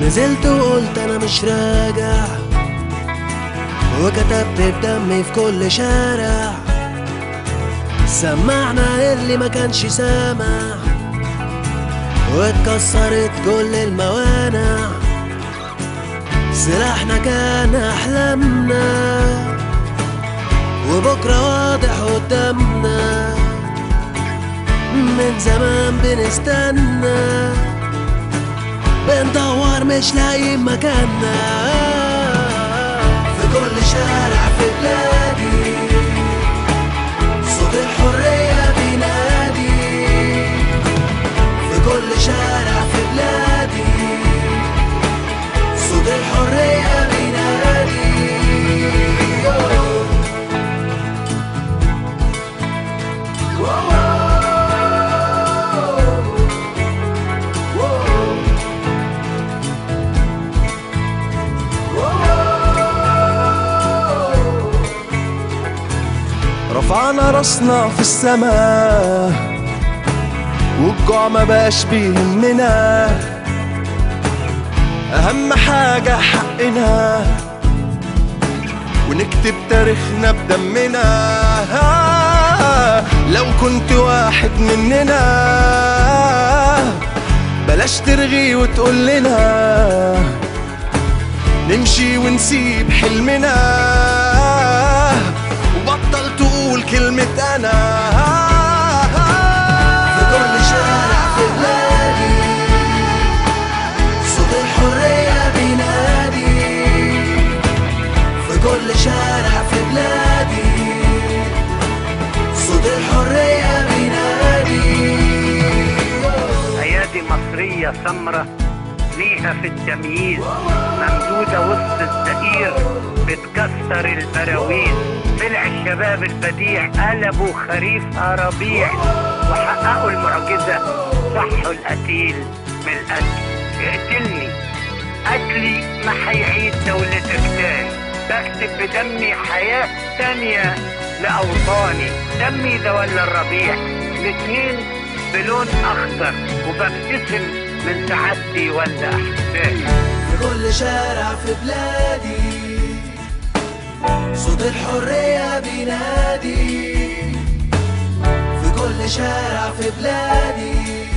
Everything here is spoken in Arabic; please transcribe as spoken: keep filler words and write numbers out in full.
نزلت وقلت انا مش راجع، وكتبت بدمي في كل شارع، سمعنا اللي ما كانش سامع، واتكسرت كل الموانع. سلاحنا كان احلامنا، وبكره واضح قدامنا. من زمان بنستنى، بندور مش لاقيين مكاننا. في كل شارع في بلادي صوت الحرية بينادي. في كل شارع في بلادي صوت الحرية بينادي. رفعنا راسنا في السماء، والجوع ما بقاش بيهمنا. اهم حاجة حقنا، ونكتب تاريخنا بدمنا. لو كنت واحد مننا بلاش ترغي وتقول لنا نمشي ونسيب حلمنا، وبطل تقول كلمة أنا. في كل شارع في بلادي صوت الحرية بينادي. في كل شارع في بلادي صوت الحرية بينادي. أيادي مصرية سمرة ليها في التمييز، ممدودة وسط الزئير بتكسر البراويز. طلع الشباب البديع قلبوا خريفها ربيع، وحققوا المعجزة صحوا القتيل من القتل. اقتلني قتلي ما هيعيد دولتك تاني، بكتب بدمي حياة تانية لأوطاني. دمي ده ولا الربيع الاتنين بلون أخضر، وببتسم من سعادتي ولا أحزاني. في كل شارع في بلادي صوت الحرية بينادي. في كل شارع في بلادي